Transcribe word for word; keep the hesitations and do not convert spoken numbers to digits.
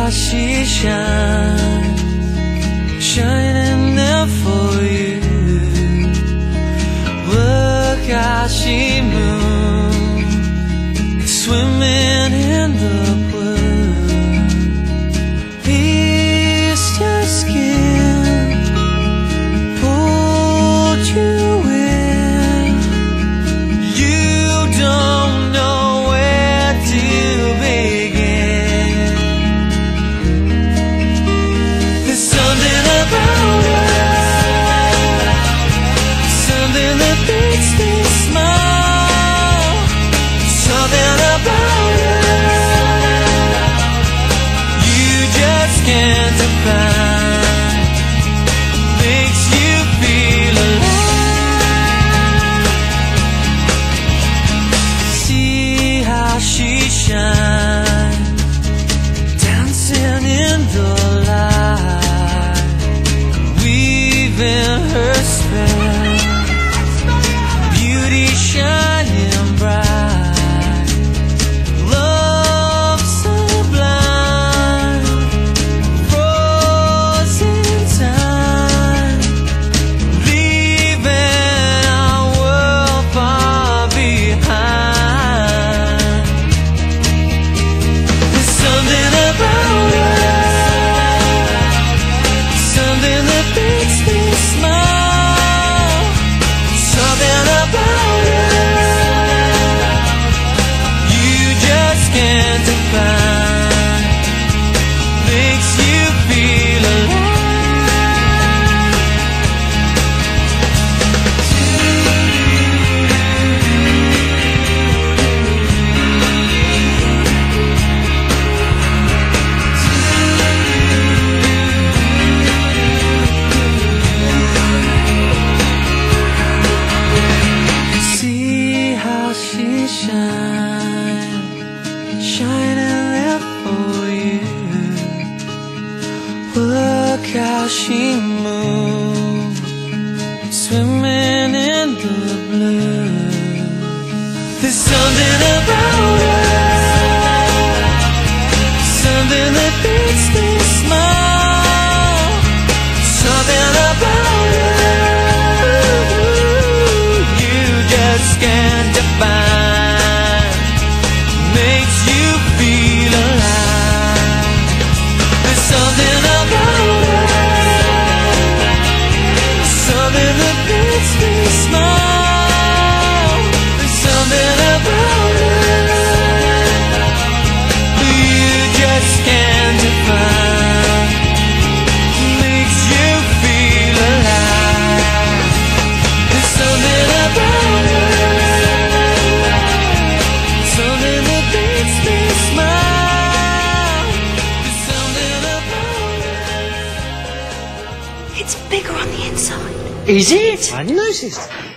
how she shines, shining there for you. Look how she moves, swimming in the blue. Pierced your skin, pulled you in. You don't know where to begin. There's something about her, something that makes me smile. Something about her you just can't define. Makes you feel alive. See how she shines, dancing in the light, weaving her spell, beauty shining bright, love sublime, frozen time, leaving our world far behind. There's something about her, something that makes me smile. Something about her you just can't define. Makes you feel alive. See how she shines, shining there for you. Look how she moves, swimming in the blue. There's something about her, something that makes me smile. Something about her you just can't define. Makes you feel alive. There's something about her, something that makes me smile. There's something about her you just can't define. Makes you feel alive. There's something about her, something that makes me smile. There's something about her. It's bigger on the inside. Is it? I noticed.